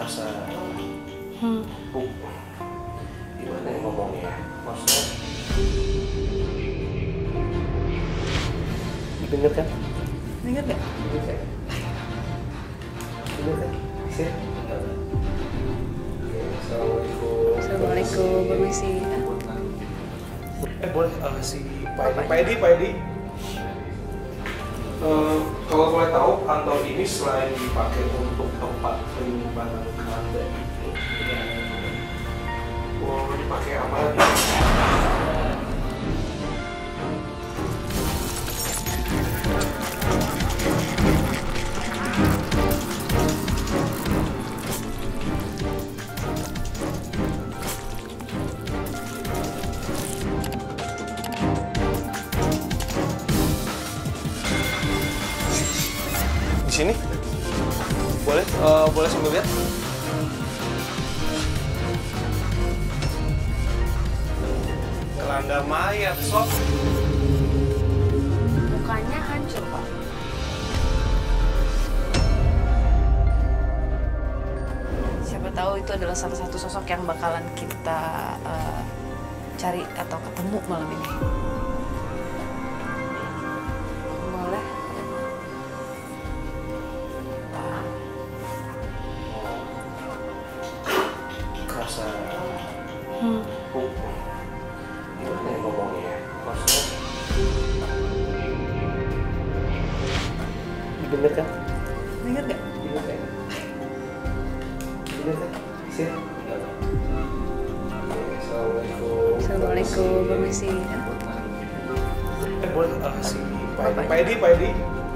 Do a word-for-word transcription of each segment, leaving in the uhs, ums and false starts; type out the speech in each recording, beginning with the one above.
Rasa Hmm. bu, gimana ya ngomongnya? Maksudnya denger kan? Dengar nggak? Denger kan? Denger kan? Sih? Oke, Assalamualaikum. Assalamualaikum, permisi. Eh boleh uh, si Pak Edi, Pak Edi, Pak Edi. Uh, kalau boleh tahu, kantor ini selain dipakai untuk tempat penyimpanan keranda itu, mau dipakai apa lagi? Di sini boleh uh, boleh sambil lihat. Keranda mayat, sob. Mukanya hancur, Pak. Siapa tahu itu adalah salah satu sosok yang bakalan kita uh, cari atau ketemu malam ini. Boleh. Rasa Hmm. bu, gimana ya ngomongnya? Maksudnya denger kan? Dengar nggak? Denger kan? Denger kan? Sih? Oke, Assalamualaikum. Assalamualaikum, permisi. Eh boleh uh, si Pak Edi, Pak Edi, Pak Edi.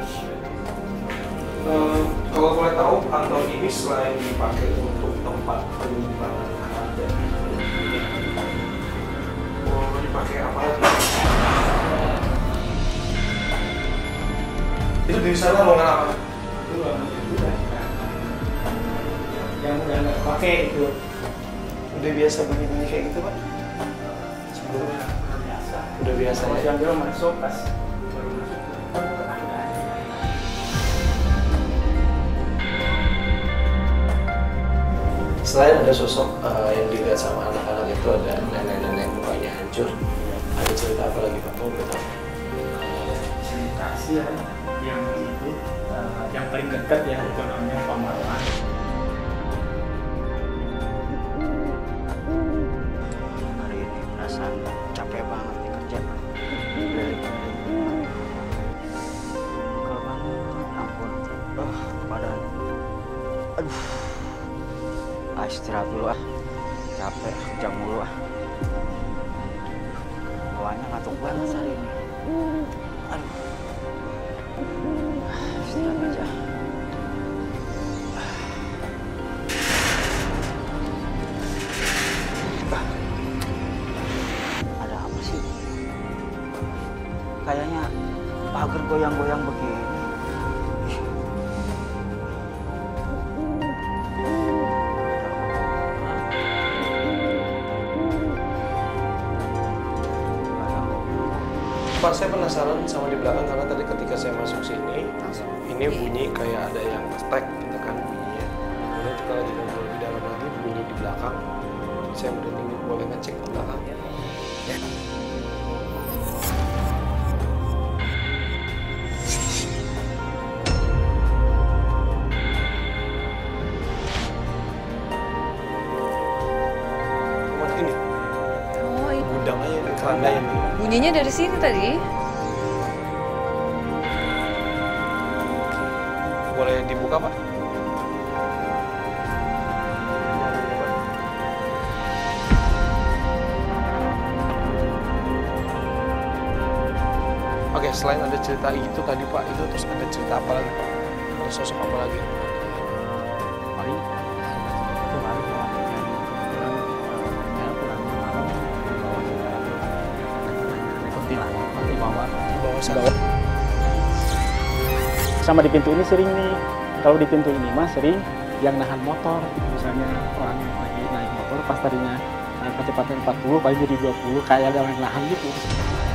Uh, kalau boleh tahu, kantor ini selain dipakai untuk tempat penyimpanan keranda itu, mau dipakai apa lagi? Itu di sana mau apa? Itu yang udah nggak pakai itu Udah biasa bunyi-bunyi kayak gitu, Pak? Sebelumnya biasa. udah biasa Mas ya? Yandro masuk pas baru masuk. Selain ada sosok uh, yang dilihat sama anak-anak itu, ada nenek-nenek mukanya hancur. Ada cerita apa lagi, Pak? Mau tahu? Cerita sih ya, yang itu eh, yang paling dekat ya itu namanya Pak Marwan. Hari ini perasaan capek banget nih kerja. Pegel banget, ampun. Ah, badan. Aduh. Ah, istirahat dulu ah. Capek, kerja mulu ah. Bawaannya ngantuk banget hari ini. Aduh. Ah, istirahat aja. Ah. Ada apa sih? Kayaknya pagar goyang-goyang begini. Pak, saya penasaran sama di belakang karena tadi ketika saya masuk sini, Langsung. ini bunyi kayak ada yang nge-stack gitu kan bunyinya. Kemudian kita lagi ngobrol di dalam lagi, bunyi di belakang. Saya berhenti, boleh ngecek ke belakang ya? Ya. Buat ini, Oh, ini. gudang aja, ini keranda ini. Bunyinya dari sini tadi. Boleh dibuka, Pak? Oke, selain ada cerita itu tadi, Pak, itu terus ada cerita apa lagi, Pak? Ada sosok apa lagi? Paling itu baru ya yang pulang pulang malam bawa kuntilanak nanti bawa Di bawah sana. sama di pintu ini sering nih, kalau di pintu ini mah sering yang nahan motor, misalnya orang lagi naik motor pas tadinya kecepatan empat puluh paling jadi dua puluh, kayak ada yang nahan gitu.